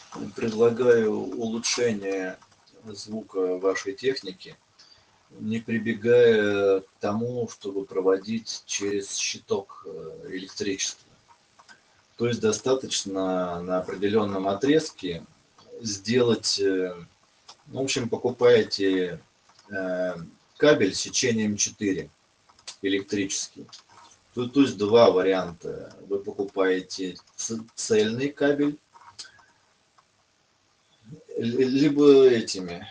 Предлагаю улучшение звука вашей техники, не прибегая к тому, чтобы проводить через щиток электричества. То есть достаточно на определенном отрезке сделать, в общем, покупаете э, кабель сечением 4 электрический. То есть два варианта. Вы покупаете цельный кабель, либо этими,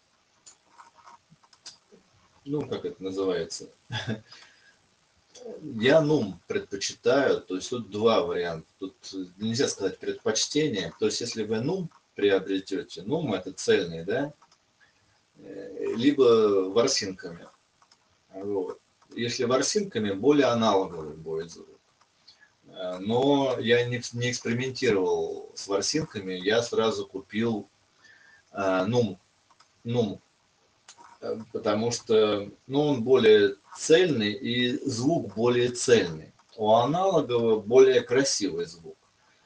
ну, как это называется, я нум предпочитаю, то есть тут два варианта. Тут нельзя сказать предпочтение. То есть если вы нум приобретете, нум это цельный, да, либо ворсинками. Вот. Если ворсинками, более аналоговый будет звук. Но я не экспериментировал с ворсинками, я сразу купил нум, нум, потому что ну, он более цельный и звук более цельный. У аналогового более красивый звук.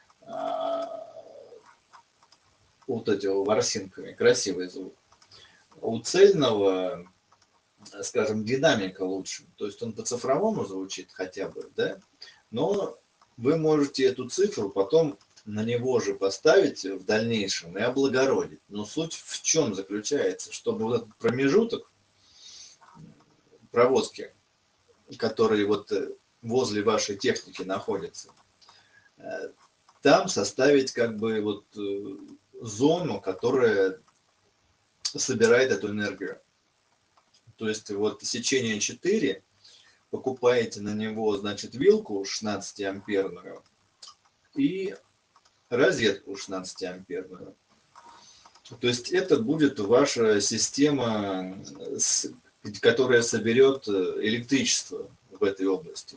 Вот этими ворсинками, красивый звук. У цельного, скажем, динамика лучше. То есть он по-цифровому звучит хотя бы, да? Но вы можете эту цифру потом на него же поставить в дальнейшем и облагородить. Но суть в чем заключается? Чтобы вот этот промежуток проводки, который вот возле вашей техники находится, там составить как бы вот зону, которая собирает эту энергию. То есть вот сечение 4, покупаете на него, значит, вилку 16-амперную и розетку 16-амперную. То есть это будет ваша система, которая соберет электричество в этой области.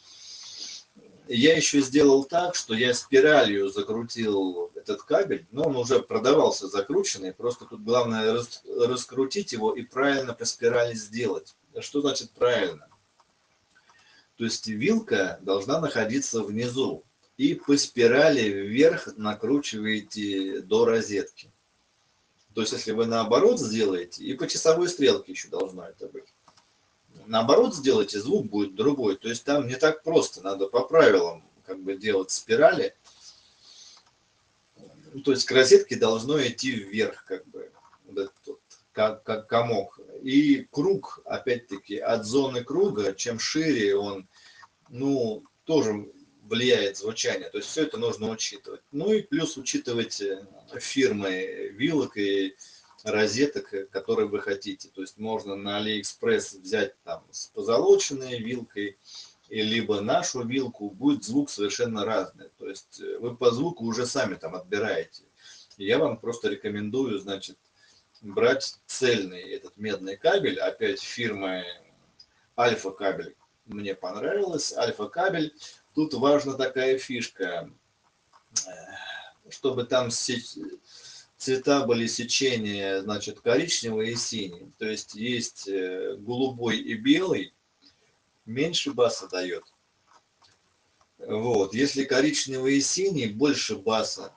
Я еще сделал так, что я спиралью закрутил этот кабель, но он уже продавался закрученный, просто тут главное раскрутить его и правильно по спирали сделать. Что значит правильно? То есть вилка должна находиться внизу, и по спирали вверх накручиваете до розетки. То есть если вы наоборот сделаете, и по часовой стрелке еще должно это быть. Наоборот сделайте, звук будет другой. То есть там не так просто, надо по правилам как бы делать спирали. То есть к розетке должно идти вверх, как бы, вот этот вот, как комок. И круг, опять-таки, от зоны круга, чем шире он, ну, тоже влияет звучание. То есть все это нужно учитывать. Ну и плюс учитывать фирмы вилок и розеток, которые вы хотите. То есть можно на Алиэкспресс взять там с позолоченной вилкой, и либо нашу вилку, будет звук совершенно разный. То есть вы по звуку уже сами там отбираете. Я вам просто рекомендую, значит, брать цельный этот медный кабель, опять фирмы Альфа кабель. Мне понравилось, Альфа кабель. Тут важна такая фишка, чтобы там цвета были сечения, значит, коричневый и синий. То есть есть голубой и белый, меньше баса дает. Вот. Если коричневый и синий, больше баса.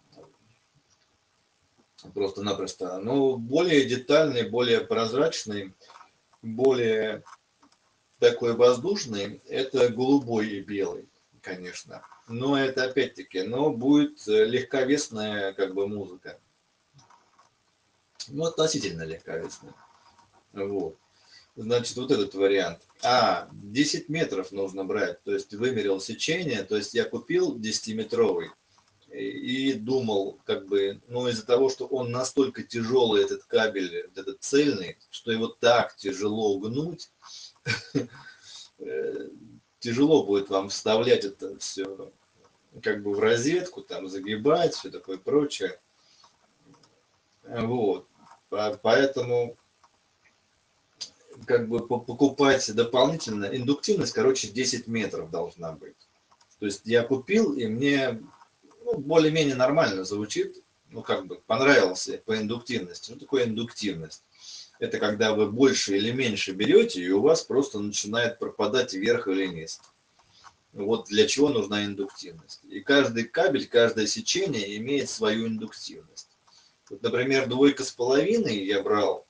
Просто-напросто. Но более детальный, более прозрачный, более такой воздушный, это голубой и белый, конечно. Но это опять-таки, но будет легковесная как бы музыка. Ну, относительно легковесная. Вот. Значит, вот этот вариант. 10 метров нужно брать. То есть вымерил сечение. То есть я купил 10-метровый и думал, как бы, ну, из-за того, что он настолько тяжелый, этот кабель, этот цельный, что его так тяжело гнуть, тяжело будет вам вставлять это все как бы в розетку, там загибать, все такое прочее. Вот. Поэтому как бы покупать дополнительно. Индуктивность, короче, 10 метров должна быть. То есть я купил, и мне ну, более-менее нормально звучит. Ну, как бы понравился по индуктивности. Что такое индуктивность? Это когда вы больше или меньше берете, и у вас просто начинает пропадать вверх или вниз. Вот для чего нужна индуктивность. И каждый кабель, каждое сечение имеет свою индуктивность. Вот, например, 2,5 я брал,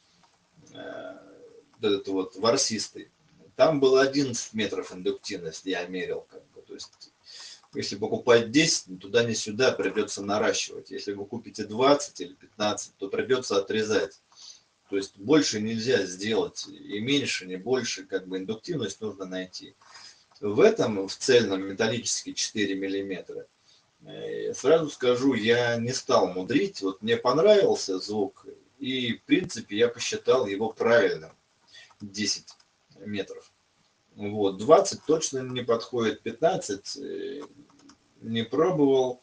этот вот ворсистый, там было 11 метров индуктивность, я мерил, как бы, то есть если покупать 10, ни туда ни сюда придется наращивать. Если вы купите 20 или 15, то придется отрезать. То есть больше нельзя сделать, и меньше, не больше, как бы индуктивность нужно найти. В этом, в цельном металлический 4 миллиметра, сразу скажу, я не стал мудрить, вот мне понравился звук, и в принципе я посчитал его правильным, 10 метров. Вот, 20 точно не подходит, 15 не пробовал,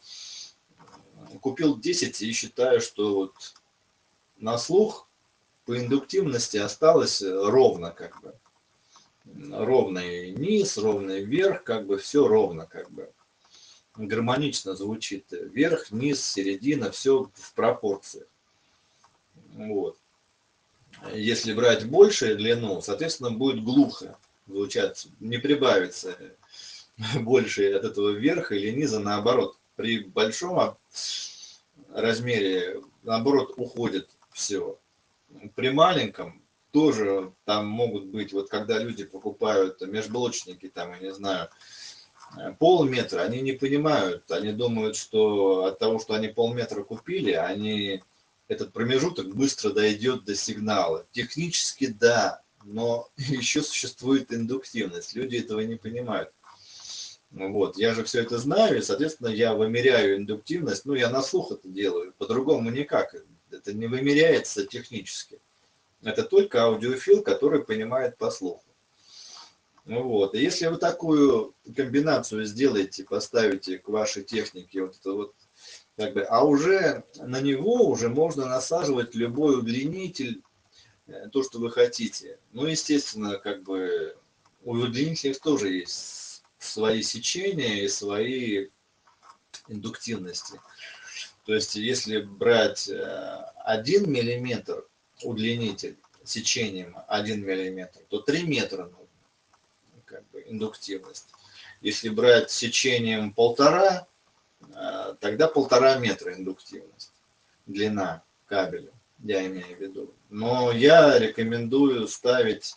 купил 10 и считаю, что вот на слух по индуктивности осталось ровно, как бы. Ровный низ, ровный верх, как бы все ровно, как бы. Гармонично звучит. Верх, низ, середина, все в пропорциях. Вот. Если брать большую длину, соответственно, будет глухо звучать, не прибавится больше от этого верха или низа, наоборот. При большом размере, наоборот, уходит все. При маленьком тоже там могут быть, вот когда люди покупают межблочники, там, я не знаю, полметра, они не понимают, они думают, что от того, что они полметра купили, они этот промежуток быстро дойдет до сигнала. Технически да, но еще существует индуктивность, люди этого не понимают. Вот, я же все это знаю, и, соответственно, я вымеряю индуктивность, ну, я на слух это делаю, по-другому никак, это не вымеряется технически. Это только аудиофил, который понимает по слуху. Ну вот. И если вы такую комбинацию сделаете, поставите к вашей технике, вот это вот, как бы, а уже на него уже можно насаживать любой удлинитель, то, что вы хотите. Ну, естественно, как бы у удлинителей тоже есть свои сечения и свои индуктивности. То есть, если брать 1 миллиметр удлинитель сечением 1 миллиметр, то 3 метра нужно, как бы, индуктивность. Если брать сечением 1,5, тогда 1,5 метра индуктивность, длина кабеля, я имею в виду. Но я рекомендую ставить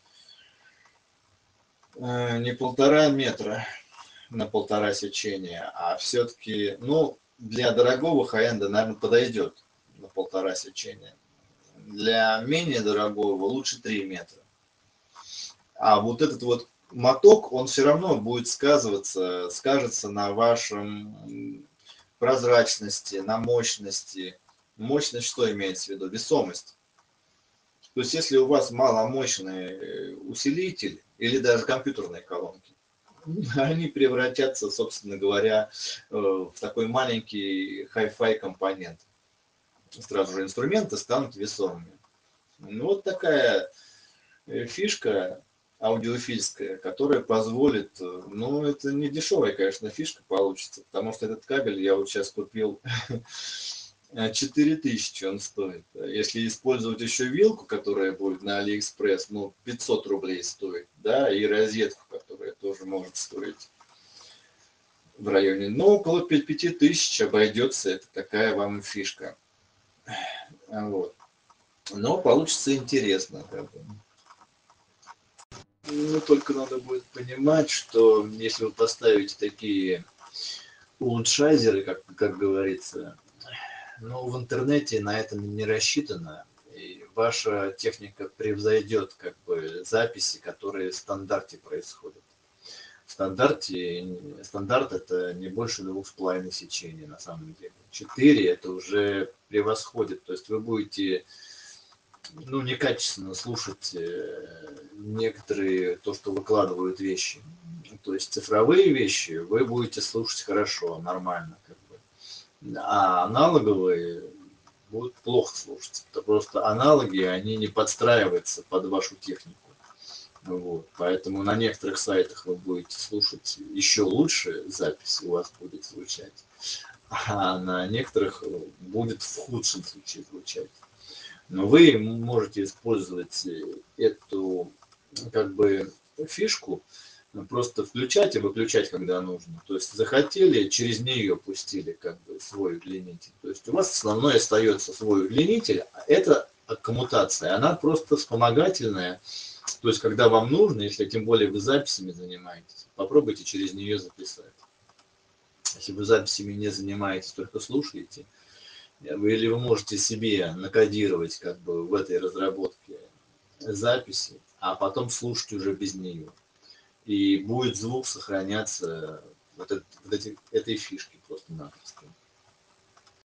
не 1,5 метра на 1,5 сечения, а все-таки, ну, для дорогого хай-энда, наверное, подойдет на 1,5 сечения. Для менее дорогого лучше 3 метра. А вот этот вот моток, он все равно будет скажется на вашем прозрачности, на мощности. Мощность что имеется в виду? Весомость. То есть если у вас маломощный усилитель или даже компьютерные колонки, они превратятся, собственно говоря, в такой маленький хай-фай компонент. Сразу же инструменты станут весомыми. Ну, вот такая фишка аудиофильская, которая позволит, ну, это не дешевая, конечно, фишка получится, потому что этот кабель я вот сейчас купил 4000 он стоит. Если использовать еще вилку, которая будет на Алиэкспресс, ну, 500 рублей стоит, да, и розетку, которая тоже может стоить в районе, ну, около 5000 обойдется, это такая вам фишка. Вот. Но получится интересно, как бы. Ну, только надо будет понимать, что если вы поставите такие улучшайзеры, как говорится, но в интернете на это не рассчитано, и ваша техника превзойдет, как бы, записи, которые в стандарте происходят. В стандарт это не больше 2,5 сечений на самом деле. 4 это уже превосходит, то есть вы будете, ну, некачественно слушать некоторые, то, что выкладывают вещи. То есть цифровые вещи вы будете слушать хорошо, нормально, как бы. А аналоговые будут плохо слушаться. Это просто аналоги, они не подстраиваются под вашу технику. Вот. Поэтому на некоторых сайтах вы будете слушать еще лучше, запись у вас будет звучать, а на некоторых будет в худшем случае звучать. Но вы можете использовать эту, как бы, фишку просто включать и выключать, когда нужно. То есть захотели, через нее пустили как бы свой удлинитель. То есть у вас основной остается свой удлинитель, а это коммутация, она просто вспомогательная. То есть когда вам нужно, если тем более вы записями занимаетесь, попробуйте через нее записать. Если вы записями не занимаетесь, только слушаете, или вы можете себе накодировать как бы в этой разработке записи, а потом слушать уже без нее. И будет звук сохраняться вот этой фишки просто-напросто.